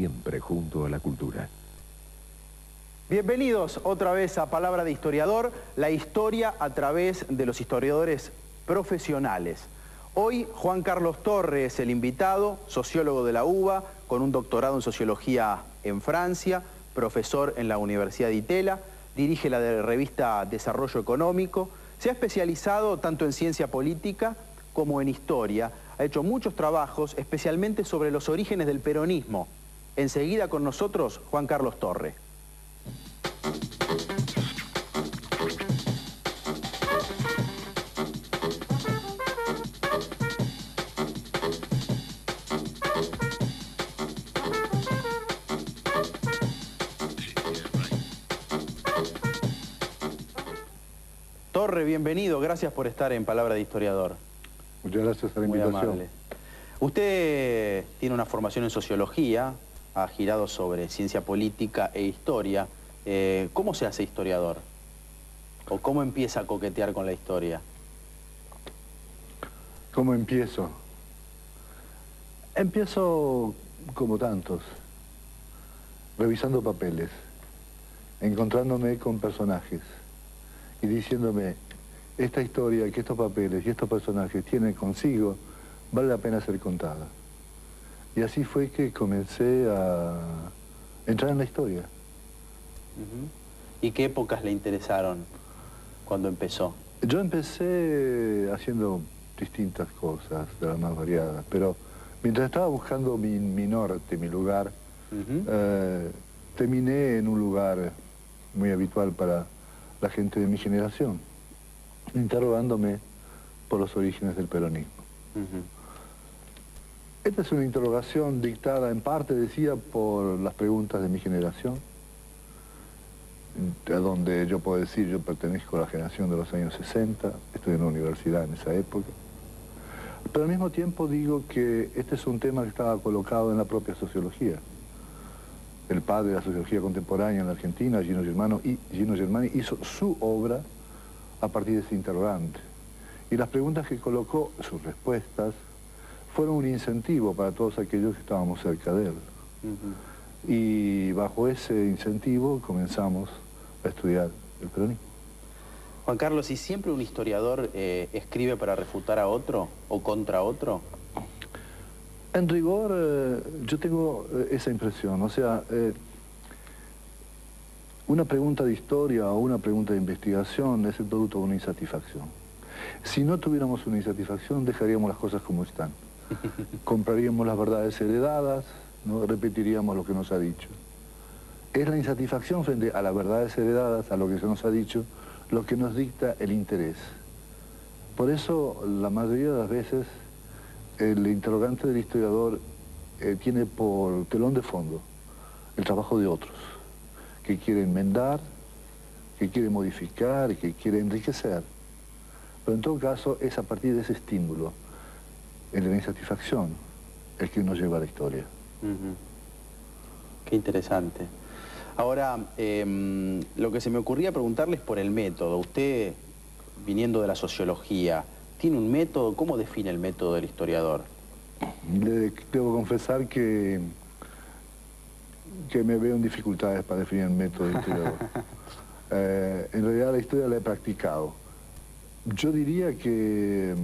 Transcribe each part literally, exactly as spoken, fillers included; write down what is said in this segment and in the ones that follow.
siempre junto a la cultura. Bienvenidos otra vez a Palabra de Historiador, la historia a través de los historiadores profesionales. Hoy Juan Carlos Torre es el invitado, sociólogo de la UBA, con un doctorado en Sociología en Francia, profesor en la Universidad de Itela, dirige la de revista Desarrollo Económico, se ha especializado tanto en ciencia política como en historia, ha hecho muchos trabajos, especialmente sobre los orígenes del peronismo. Enseguida con nosotros, Juan Carlos Torre. Torre, bienvenido, gracias por estar en Palabra de Historiador. Muchas gracias por la Muy invitación. amable. Usted tiene una formación en Sociología, ha girado sobre ciencia política e historia. Eh, ¿Cómo se hace historiador? ¿O cómo empieza a coquetear con la historia? ¿Cómo empiezo? Empiezo como tantos, revisando papeles, encontrándome con personajes y diciéndome, esta historia que estos papeles y estos personajes tienen consigo, vale la pena ser contada. Y así fue que comencé a entrar en la historia. Uh-huh. ¿Y qué épocas le interesaron cuando empezó? Yo empecé haciendo distintas cosas, de las más variadas, pero mientras estaba buscando mi, mi norte, mi lugar, uh-huh. eh, terminé en un lugar muy habitual para la gente de mi generación, interrogándome por los orígenes del peronismo. Uh-huh. Esta es una interrogación dictada en parte, decía, por las preguntas de mi generación, a donde yo puedo decir, yo pertenezco a la generación de los años sesenta, estudié en la universidad en esa época, pero al mismo tiempo digo que este es un tema que estaba colocado en la propia sociología. El padre de la sociología contemporánea en la Argentina, Gino Germano, y Gino Germani, hizo su obra a partir de ese interrogante. Y las preguntas que colocó, sus respuestas, fueron un incentivo para todos aquellos que estábamos cerca de él. Uh-huh. Y bajo ese incentivo comenzamos a estudiar el peronismo. Juan Carlos, ¿y siempre un historiador eh, escribe para refutar a otro o contra otro? En rigor, eh, yo tengo eh, esa impresión, o sea, eh, una pregunta de historia o una pregunta de investigación es el producto de una insatisfacción. Si no tuviéramos una insatisfacción, dejaríamos las cosas como están. Compraríamos las verdades heredadas, ¿no? Repetiríamos lo que nos ha dicho. Es la insatisfacción frente a las verdades heredadas, a lo que se nos ha dicho, lo que nos dicta el interés. Por eso, la mayoría de las veces, el interrogante del historiador eh, tiene por telón de fondo el trabajo de otros, que quiere enmendar, que quiere modificar, que quiere enriquecer. Pero en todo caso es a partir de ese estímulo, el de la insatisfacción, el que nos lleva a la historia. Uh-huh. Qué interesante. Ahora, eh, lo que se me ocurría preguntarles por el método. Usted, viniendo de la sociología, ¿tiene un método? ¿Cómo define el método del historiador? Le debo confesar que, que me veo en dificultades para definir el método del historiador. eh, en realidad la historia la he practicado. Yo diría que,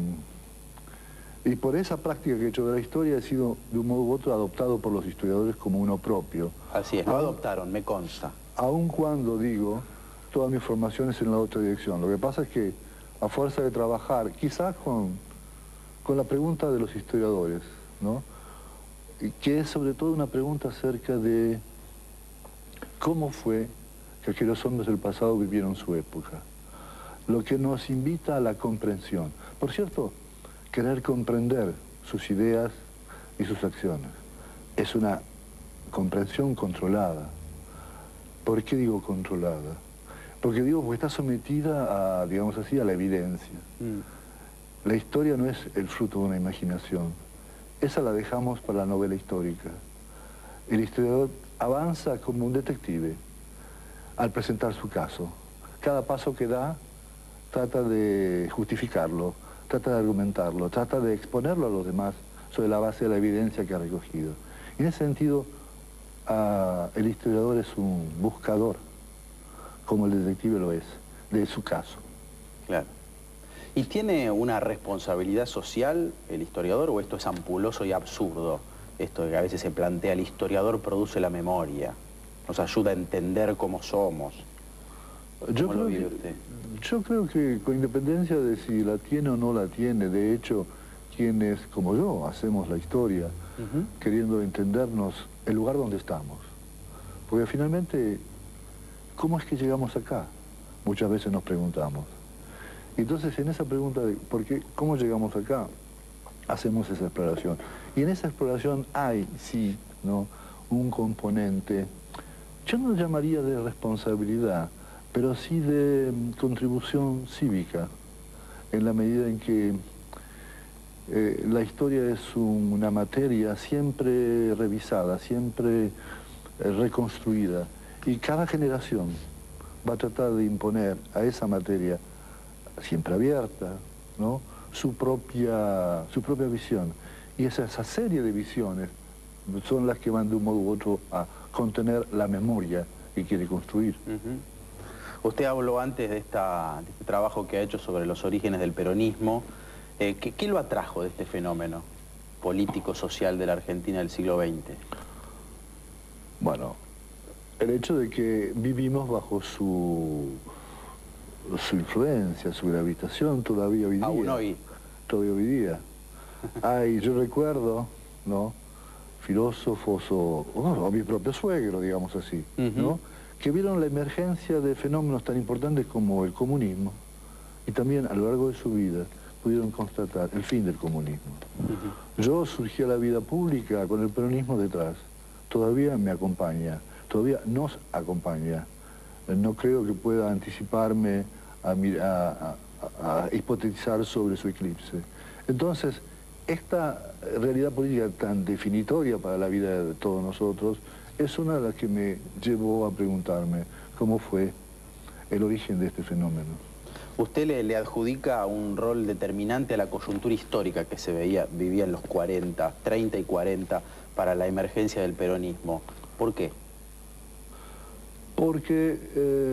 y por esa práctica que he hecho de la historia, he sido de un modo u otro adoptado por los historiadores como uno propio. Así es, lo adoptaron, me consta. Aun cuando digo, toda mi formación es en la otra dirección. Lo que pasa es que a fuerza de trabajar, quizás con, con la pregunta de los historiadores, ¿no? Y que es sobre todo una pregunta acerca de cómo fue que aquellos hombres del pasado vivieron su época. Lo que nos invita a la comprensión. Por cierto, querer comprender sus ideas y sus acciones es una comprensión controlada. ¿Por qué digo controlada? Porque digo, porque está sometida a, digamos así, a la evidencia. Mm. La historia no es el fruto de una imaginación. Esa la dejamos para la novela histórica. El historiador avanza como un detective al presentar su caso. Cada paso que da trata de justificarlo, trata de argumentarlo, trata de exponerlo a los demás sobre la base de la evidencia que ha recogido. En ese sentido, ah, el historiador es un buscador, como el detective lo es, de su caso. Claro. ¿Y tiene una responsabilidad social el historiador o esto es ampuloso y absurdo? Esto de que a veces se plantea, el historiador produce la memoria, nos ayuda a entender cómo somos. Yo ¿Cómo lo creo, vive que, usted? yo creo que con independencia de si la tiene o no la tiene, de hecho, quienes, como yo, hacemos la historia, uh-huh. queriendo entendernos el lugar donde estamos. Porque finalmente, ¿cómo es que llegamos acá? Muchas veces nos preguntamos. Entonces, en esa pregunta de ¿por qué, cómo llegamos acá? Hacemos esa exploración. Y en esa exploración hay, sí, ¿no?, un componente, yo no lo llamaría de responsabilidad, pero sí de contribución cívica, en la medida en que eh, la historia es un, una materia siempre revisada, siempre eh, reconstruida, y cada generación va a tratar de imponer a esa materia siempre abierta, ¿no?, su propia, su propia visión. Y esa, esa serie de visiones son las que van de un modo u otro a contener la memoria que quiere construir. Uh-huh. Usted habló antes de, esta, de este trabajo que ha hecho sobre los orígenes del peronismo. Eh, ¿qué, ¿Qué lo atrajo de este fenómeno político-social de la Argentina del siglo veinte? Bueno, el hecho de que vivimos bajo su... su influencia, su gravitación todavía hoy día. Aún hoy. Todavía hoy día. Ay, yo recuerdo, ¿no?, filósofos o, o, o mi propio suegro, digamos así, uh-huh. ¿no?, que vieron la emergencia de fenómenos tan importantes como el comunismo y también a lo largo de su vida pudieron constatar el fin del comunismo. Uh-huh. Yo surgí a la vida pública con el peronismo detrás. Todavía me acompaña, todavía nos acompaña. No creo que pueda anticiparme a, a, a, a hipotetizar sobre su eclipse. Entonces, esta realidad política tan definitoria para la vida de todos nosotros es una de las que me llevó a preguntarme cómo fue el origen de este fenómeno. Usted le, le adjudica un rol determinante a la coyuntura histórica que se veía, vivía en los cuarenta, treinta y cuarenta para la emergencia del peronismo. ¿Por qué? Porque eh,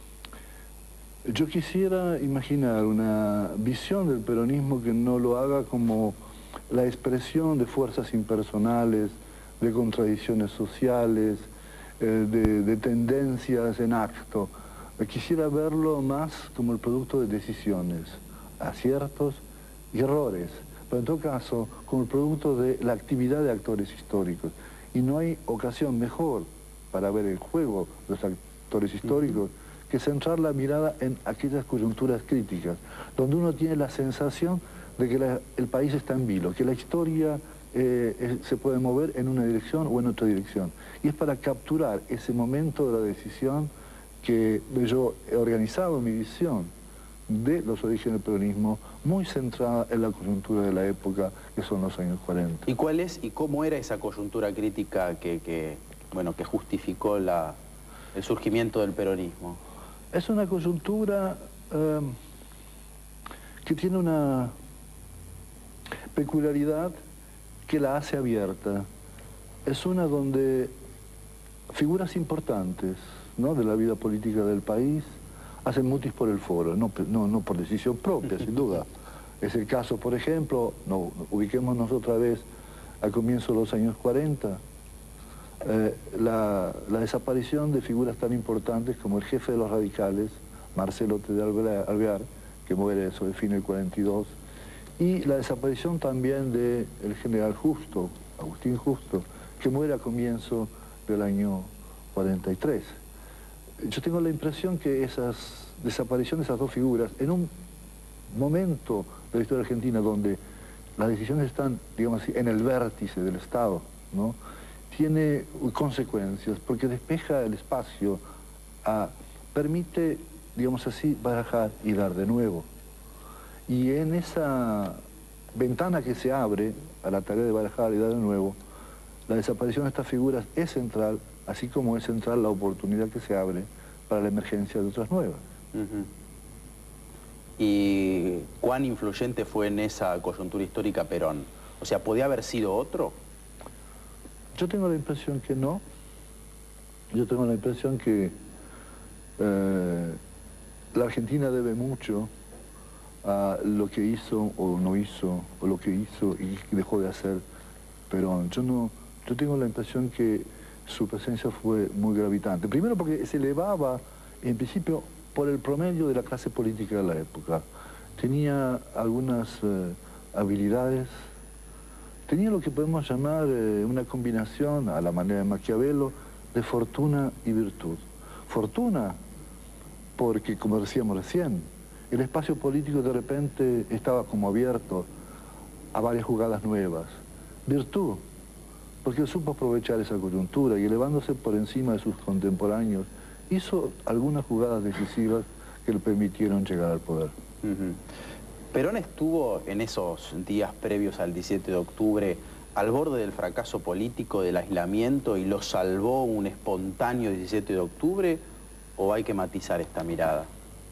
yo quisiera imaginar una visión del peronismo que no lo haga como la expresión de fuerzas impersonales, de contradicciones sociales, eh, de, de tendencias en acto. Quisiera verlo más como el producto de decisiones, aciertos y errores, pero en todo caso como el producto de la actividad de actores históricos. Y no hay ocasión mejor para ver el juego de los actores históricos que centrar la mirada en aquellas coyunturas críticas, donde uno tiene la sensación de que la, el país está en vilo, que la historia eh, es, se puede mover en una dirección o en otra dirección. Y es para capturar ese momento de la decisión que yo he organizado mi visión de los orígenes del peronismo, muy centrada en la coyuntura de la época, que son los años cuarenta. ¿Y cuál es y cómo era esa coyuntura crítica que, que, bueno, que justificó la, el surgimiento del peronismo? Es una coyuntura eh, que tiene una peculiaridad que la hace abierta. Es una donde figuras importantes, ¿no?, de la vida política del país hacen mutis por el foro, no, no, no por decisión propia, sin duda. Es el caso, por ejemplo, no, ubiquémonos otra vez al comienzo de los años cuarenta, eh, la, la desaparición de figuras tan importantes como el jefe de los radicales, Marcelo T. de Alvear, que muere sobre el fin del cuarenta y dos, y la desaparición también del general Justo, Agustín Justo, que muere a comienzo del año cuarenta y tres. Yo tengo la impresión que esas desapariciones de esas dos figuras, en un momento de la historia argentina donde las decisiones están, digamos así, en el vértice del Estado, ¿no?, tiene consecuencias porque despeja el espacio, a, permite, digamos así, barajar y dar de nuevo. Y en esa ventana que se abre a la tarea de barajar y dar de nuevo, la desaparición de estas figuras es central, así como es central la oportunidad que se abre para la emergencia de otras nuevas. Uh-huh. ¿Y cuán influyente fue en esa coyuntura histórica Perón? O sea, ¿podía haber sido otro? Yo tengo la impresión que no, yo tengo la impresión que eh, la Argentina debe mucho a lo que hizo o no hizo, o lo que hizo y dejó de hacer Perón. Yo, no, yo tengo la impresión que su presencia fue muy gravitante. Primero porque se elevaba, en principio, por el promedio de la clase política de la época. Tenía algunas eh, habilidades, tenía lo que podemos llamar eh, una combinación, a la manera de Maquiavelo, de fortuna y virtud. Fortuna, porque, como decíamos recién, el espacio político de repente estaba como abierto a varias jugadas nuevas. Virtud, porque supo aprovechar esa coyuntura y elevándose por encima de sus contemporáneos, hizo algunas jugadas decisivas que le permitieron llegar al poder. Uh-huh. Perón estuvo en esos días previos al diecisiete de octubre al borde del fracaso político, del aislamiento, y lo salvó un espontáneo diecisiete de octubre, ¿o hay que matizar esta mirada?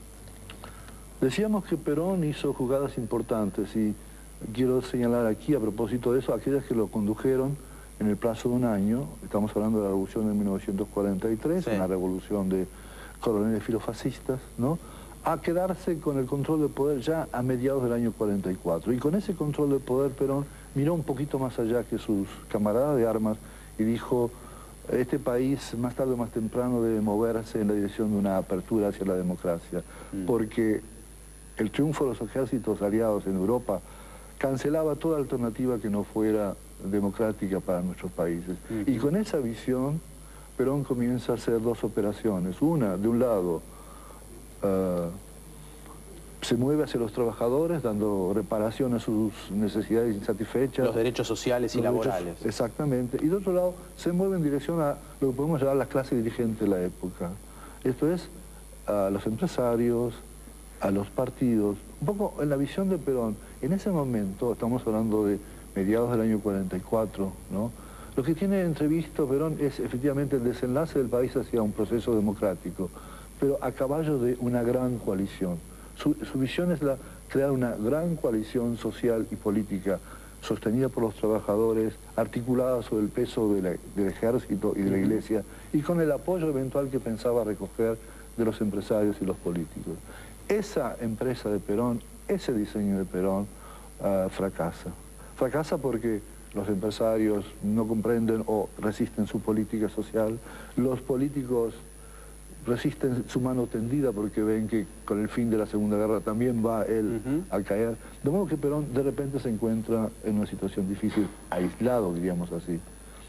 Decíamos que Perón hizo jugadas importantes y quiero señalar aquí, a propósito de eso, aquellas que lo condujeron en el plazo de un año. Estamos hablando de la revolución de mil novecientos cuarenta y tres, sí, una revolución de coroneles filofascistas, ¿no?, a quedarse con el control del poder ya a mediados del año cuarenta y cuatro. Y con ese control del poder, Perón miró un poquito más allá que sus camaradas de armas y dijo: este país más tarde o más temprano debe moverse en la dirección de una apertura hacia la democracia, mm. porque el triunfo de los ejércitos aliados en Europa cancelaba toda alternativa que no fuera democrática para nuestros países. Uh-huh. Y con esa visión, Perón comienza a hacer dos operaciones. Una, de un lado, uh, se mueve hacia los trabajadores, dando reparación a sus necesidades insatisfechas. Los derechos sociales y laborales. Derechos, exactamente. Y de otro lado, se mueve en dirección a lo que podemos llamar la clase dirigente de la época. Esto es, a los empresarios, a los partidos. Un poco en la visión de Perón, en ese momento, estamos hablando de mediados del año cuarenta y cuatro, ¿no?, lo que tiene entrevisto Perón es efectivamente el desenlace del país hacia un proceso democrático, pero a caballo de una gran coalición. Su, su visión es la, crear una gran coalición social y política sostenida por los trabajadores, articulada sobre el peso de la, del ejército y de la iglesia, y con el apoyo eventual que pensaba recoger de los empresarios y los políticos. Esa empresa de Perón, ese diseño de Perón, uh, fracasa. Fracasa porque los empresarios no comprenden o resisten su política social, los políticos resisten su mano tendida porque ven que con el fin de la Segunda Guerra también va él uh-huh. a caer. De modo que Perón de repente se encuentra en una situación difícil, aislado, diríamos así.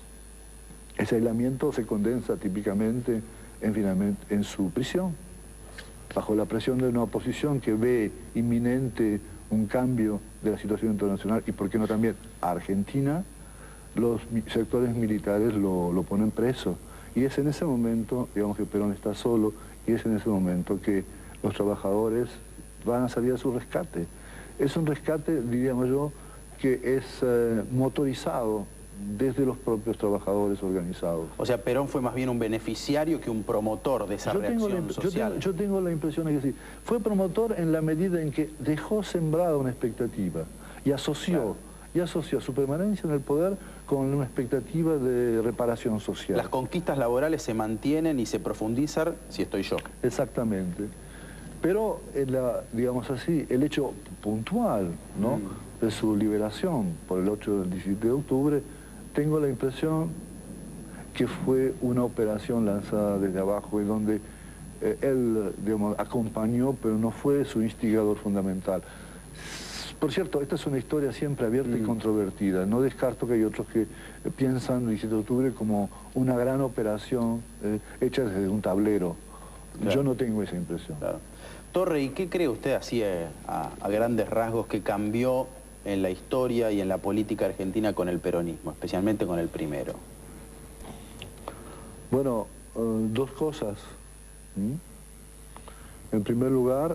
Ese aislamiento se condensa típicamente en, finalmente, en su prisión, bajo la presión de una oposición que ve inminente un cambio de la situación internacional y, por qué no también, a Argentina. Los sectores militares lo, lo ponen preso. Y es en ese momento, digamos, que Perón está solo, y es en ese momento que los trabajadores van a salir a su rescate. Es un rescate, diríamos yo, que es eh, motorizado desde los propios trabajadores organizados. O sea, Perón fue más bien un beneficiario que un promotor de esa yo reacción tengo la, social. Yo tengo, yo tengo la impresión de que sí. Fue promotor en la medida en que dejó sembrada una expectativa y asoció, claro. y asoció su permanencia en el poder con una expectativa de reparación social. Las conquistas laborales se mantienen y se profundizan si estoy yo. Exactamente. Pero, en la, digamos así, el hecho puntual, ¿no?, mm. de su liberación por el ocho del diecisiete de octubre, tengo la impresión que fue una operación lanzada desde abajo y donde eh, él, digamos, acompañó, pero no fue su instigador fundamental. Por cierto, esta es una historia siempre abierta mm. y controvertida. No descarto que hay otros que piensan el diecisiete de octubre como una gran operación eh, hecha desde un tablero. Claro. Yo no tengo esa impresión. Claro. Torre, ¿y qué cree usted así eh, a, a grandes rasgos que cambió en la historia y en la política argentina con el peronismo, especialmente con el primero? Bueno, uh, dos cosas. ¿Mm? En primer lugar,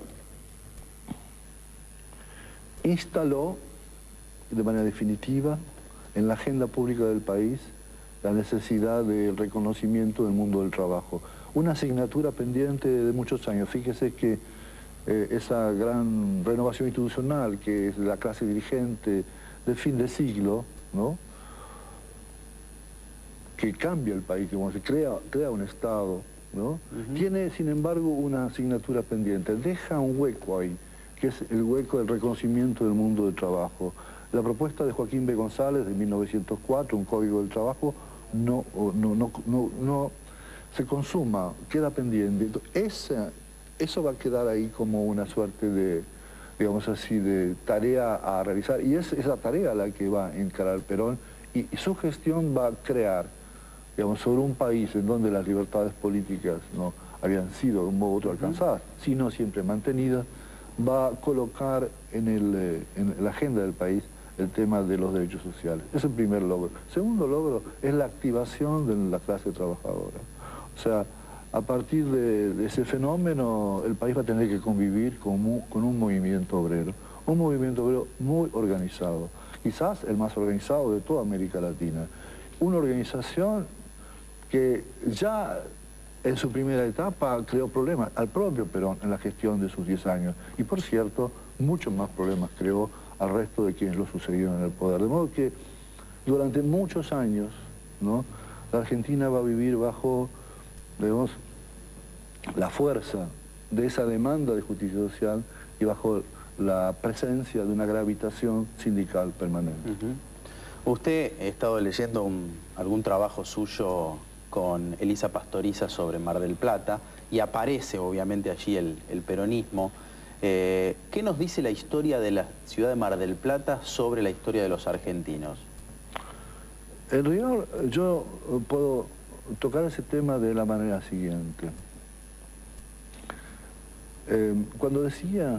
instaló de manera definitiva en la agenda pública del país la necesidad del reconocimiento del mundo del trabajo. Una asignatura pendiente de muchos años. Fíjese que eh, esa gran renovación institucional que es la clase dirigente del fin de siglo, ¿no?, que cambia el país, que se crea, crea un Estado, ¿no? Uh-huh. Tiene, sin embargo, una asignatura pendiente. Deja un hueco ahí, que es el hueco del reconocimiento del mundo del trabajo. La propuesta de Joaquín B. González de mil novecientos cuatro, un código del trabajo, no, no, no, no, no se consuma, queda pendiente. Esa, eso va a quedar ahí como una suerte de, digamos así, de tarea a realizar. Y es esa tarea la que va a encarar Perón, y, y su gestión va a crear, digamos, sobre un país en donde las libertades políticas no habían sido de un modo u otro alcanzadas, sino siempre mantenidas, va a colocar en, el, eh, en la agenda del país el tema de los derechos sociales. Es el primer logro. Segundo logro es la activación de la clase trabajadora. O sea, a partir de, de ese fenómeno, el país va a tener que convivir con, mu, con un movimiento obrero, un movimiento obrero muy organizado, quizás el más organizado de toda América Latina. Una organización que ya en su primera etapa creó problemas al propio Perón en la gestión de sus diez años. Y por cierto, muchos más problemas creó al resto de quienes lo sucedieron en el poder. De modo que durante muchos años, ¿no?, la Argentina va a vivir bajo, digamos, la fuerza de esa demanda de justicia social y bajo la presencia de una gravitación sindical permanente. Uh-huh. Usted ha estado leyendo un, algún trabajo suyo con Elisa Pastoriza sobre Mar del Plata y aparece obviamente allí el, el peronismo. Eh, ¿Qué nos dice la historia de la ciudad de Mar del Plata sobre la historia de los argentinos? En realidad yo puedo tocar ese tema de la manera siguiente. Eh, cuando decía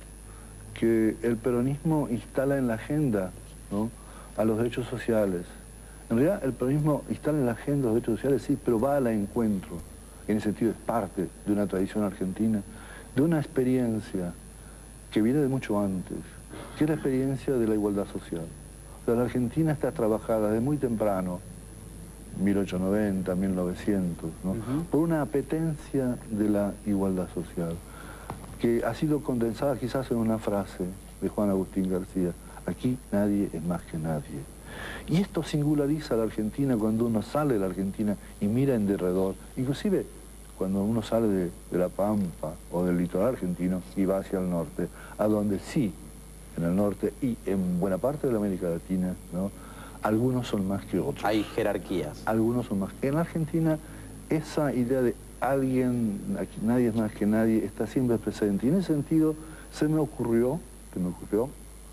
que el peronismo instala en la agenda, ¿no?, a los derechos sociales, en realidad el peronismo instala en la agenda los derechos sociales, sí, pero va al encuentro, en ese sentido es parte de una tradición argentina, de una experiencia que viene de mucho antes, que es la experiencia de la igualdad social. O sea, la Argentina está trabajada desde muy temprano, mil ochocientos noventa, mil novecientos, ¿no?, uh-huh, por una apetencia de la igualdad social, que ha sido condensada quizás en una frase de Juan Agustín García: aquí nadie es más que nadie. Y esto singulariza a la Argentina cuando uno sale de la Argentina y mira en derredor, inclusive cuando uno sale de, de La Pampa o del litoral argentino y va hacia el norte, a donde sí, en el norte y en buena parte de la América Latina, ¿no?, algunos son más que otros. Hay jerarquías. Algunos son más. En la Argentina esa idea de alguien, aquí nadie es más que nadie, está siempre presente. Y en ese sentido se me ocurrió, se me ocurrió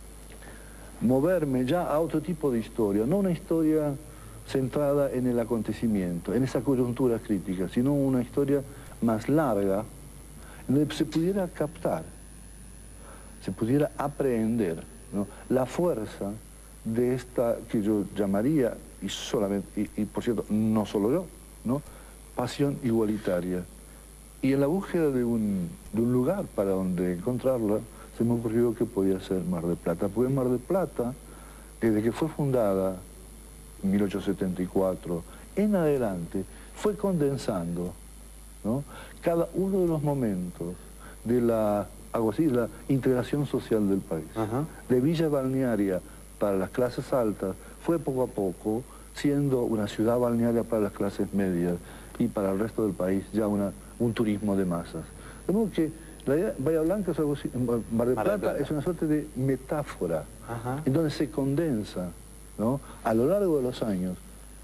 moverme ya a otro tipo de historia, no una historia centrada en el acontecimiento, en esa coyuntura crítica, sino una historia más larga, en donde se pudiera captar, se pudiera aprehender, ¿no?, la fuerza de esta que yo llamaría, y solamente, y, y por cierto, no solo yo, ¿no?, pasión igualitaria. Y en la búsqueda de un, de un lugar para donde encontrarla, se me ocurrió que podía ser Mar del Plata, porque Mar del Plata, desde que fue fundada en mil ochocientos setenta y cuatro, en adelante, fue condensando, ¿no?, cada uno de los momentos de la, algo así, la integración social del país. Uh-huh. De villa balnearia para las clases altas, fue poco a poco siendo una ciudad balnearia para las clases medias y para el resto del país ya una, un turismo de masas. De modo que la idea, Bahía Blanca es algo así, Mar del Plata, Plata es una suerte de metáfora, uh-huh, en donde se condensa, ¿no?, a lo largo de los años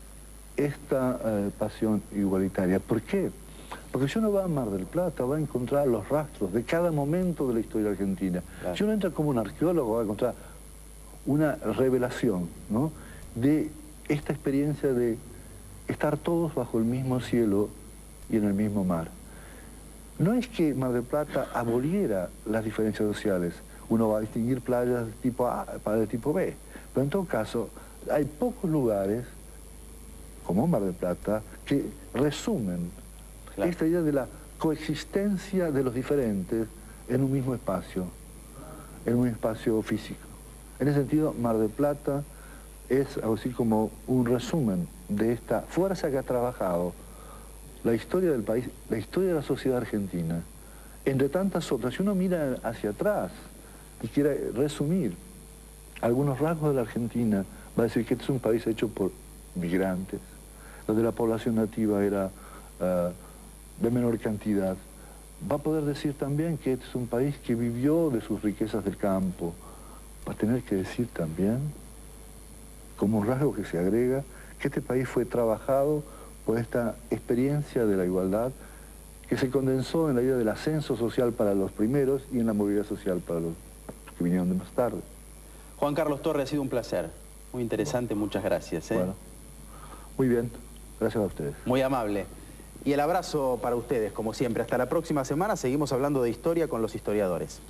esta eh, pasión igualitaria. ¿Por qué? Porque si uno va a Mar del Plata va a encontrar los rastros de cada momento de la historia argentina. Claro. Si uno entra como un arqueólogo va a encontrar una revelación, ¿no?, de esta experiencia de estar todos bajo el mismo cielo y en el mismo mar. No es que Mar del Plata aboliera las diferencias sociales. Uno va a distinguir playas de tipo A, playas de tipo B. Pero en todo caso, hay pocos lugares, como Mar del Plata, que resumen, claro, esta idea de la coexistencia de los diferentes en un mismo espacio, en un espacio físico. En ese sentido, Mar del Plata es algo así como un resumen de esta fuerza que ha trabajado la historia del país, la historia de la sociedad argentina, entre tantas otras. Si uno mira hacia atrás y quiere resumir algunos rasgos de la Argentina, va a decir que este es un país hecho por migrantes, la de la población nativa era uh, de menor cantidad. Va a poder decir también que este es un país que vivió de sus riquezas del campo. Va a tener que decir también, como un rasgo que se agrega, que este país fue trabajado por esta experiencia de la igualdad que se condensó en la idea del ascenso social para los primeros y en la movilidad social para los que vinieron de más tarde. Juan Carlos Torres, ha sido un placer. Muy interesante, muchas gracias. ¿eh? Bueno, muy bien, gracias a ustedes. Muy amable. Y el abrazo para ustedes, como siempre. Hasta la próxima semana, seguimos hablando de historia con los historiadores.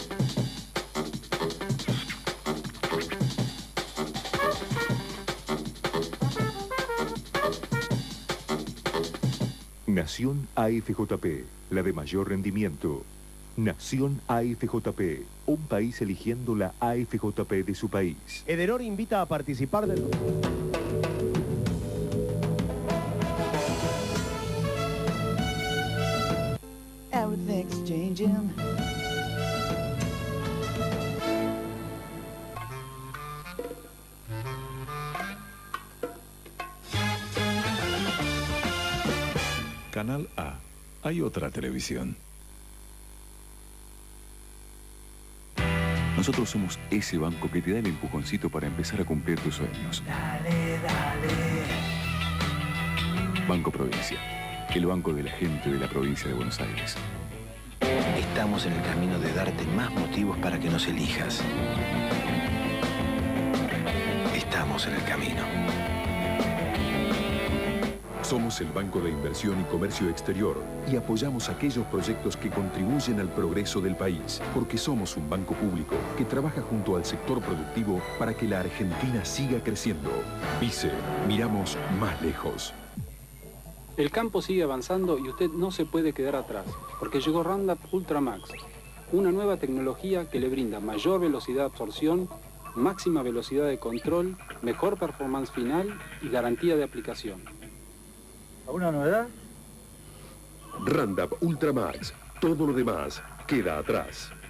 Nación A F J P, la de mayor rendimiento. Nación A F J P, un país eligiendo la A F J P de su país. Edenor invita a participar del... Everything's changing. Canal A. Hay otra televisión. Nosotros somos ese banco que te da el empujoncito para empezar a cumplir tus sueños. Dale, dale. Banco Provincia, el banco de la gente de la provincia de Buenos Aires. Estamos en el camino de darte más motivos para que nos elijas. Estamos en el camino. Somos el Banco de Inversión y Comercio Exterior y apoyamos aquellos proyectos que contribuyen al progreso del país, porque somos un banco público que trabaja junto al sector productivo para que la Argentina siga creciendo. Vice, miramos más lejos. El campo sigue avanzando y usted no se puede quedar atrás, porque llegó Roundup Ultra Max, una nueva tecnología que le brinda mayor velocidad de absorción, máxima velocidad de control, mejor performance final y garantía de aplicación. ¿Alguna novedad? Roundup Ultra Max. Todo lo demás queda atrás.